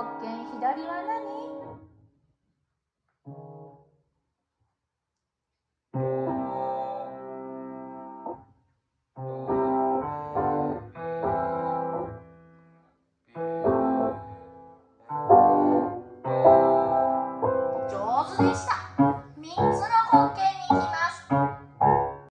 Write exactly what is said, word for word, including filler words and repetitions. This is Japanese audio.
っけん左は何？上手でした。